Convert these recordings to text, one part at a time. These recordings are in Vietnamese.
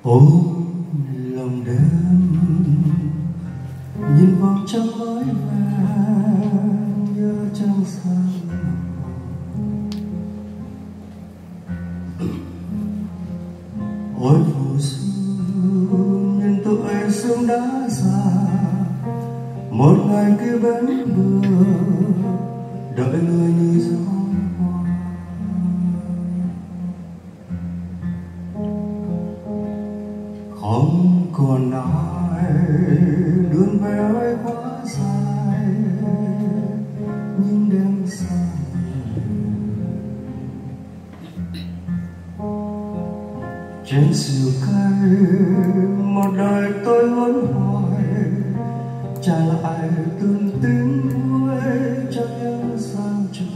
ôm lòng đêm nhìn vào trăng mới vàng nhớ trăng sáng. Ôi phù sương nhìn tuổi sương đã già, một ngày kia bến bờ đợi người như gió qua. Không còn ai đường về ơi quá dài, nhưng đêm xa trên siêu cây một đời tôi muốn hỏi, trả lại từng tiếng cuối cho những sang trời.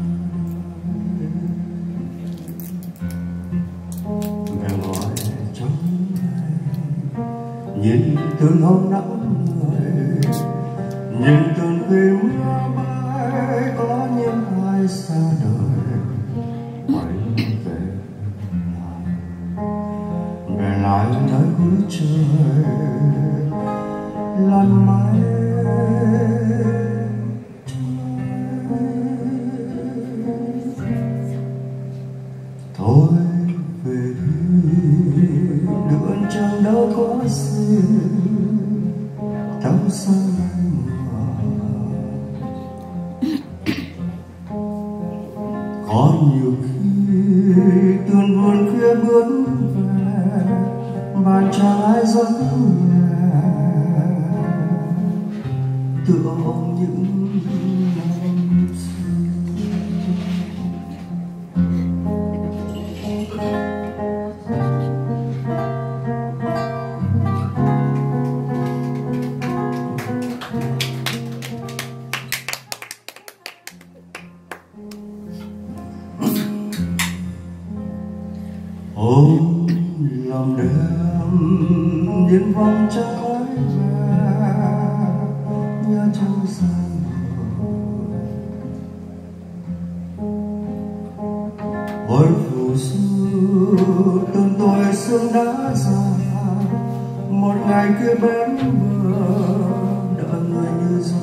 Về gọi trong ngày nhìn từng hôm nắng người, nhìn từng khi mưa bay có những ai xa đời quay về lại nơi cuối trời lần mãi. Thôi về đi đường chẳng đâu có gì tắm xa mai mùa. Có nhiều khi tuôn buồn khuya bước về bàn chẳng ai dám nhà, tựa ôm những năm xưa. Ôm lòng đêm nhìn vòng trăng khói vàng nhớ trăng sáng. Ôi phù du từng tuổi sương đã già, một ngày kia bến bờ đợi người như gió.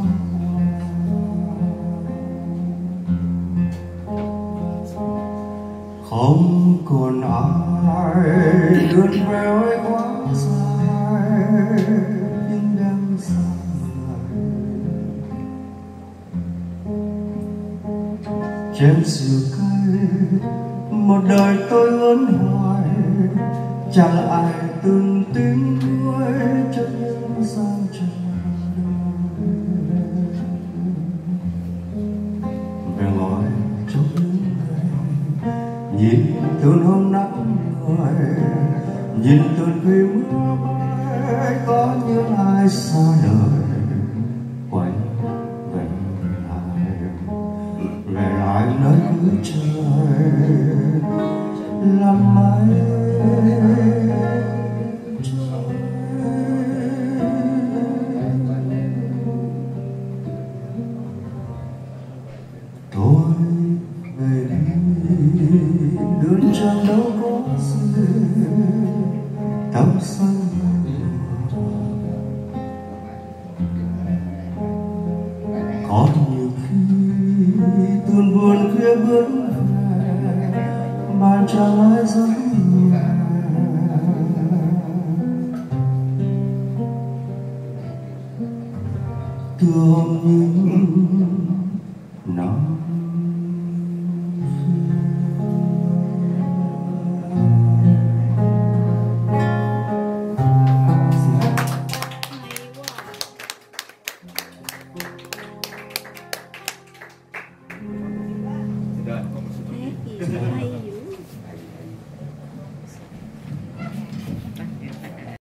Không còn ai lướt về ơi quá dài, nhưng đêm xa trên siêu cây một đời tôi muốn hỏi, chẳng ai từng tiếng cuối cho những gian trời. Về ngồi trong những ngày nhìn từng hôm nắng người, nhìn từng khi mưa bay có những ai xa đời quay về lại nơi cuối trời làm mãi. Thôi về đi đường chẳng đâu có gì tắm xanh. Có nhiều khi tuôn buồn khuya bước về mà chẳng ai dám nhà, tựa ôm những nắng